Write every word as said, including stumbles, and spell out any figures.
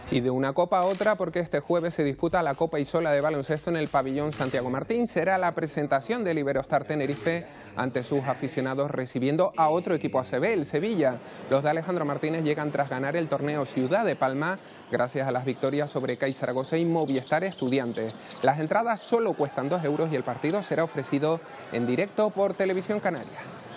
Y de una copa a otra, porque este jueves se disputa la Copa Isola de baloncesto en el pabellón Santiago Martín. Será la presentación del Iberostar Tenerife ante sus aficionados, recibiendo a otro equipo A C B, el Sevilla. Los de Alejandro Martínez llegan tras ganar el torneo Ciudad de Palma, gracias a las victorias sobre C A I Zaragoza y Movistar Estudiantes. Las entradas solo cuestan dos euros y el partido será ofrecido en directo por Televisión Canaria.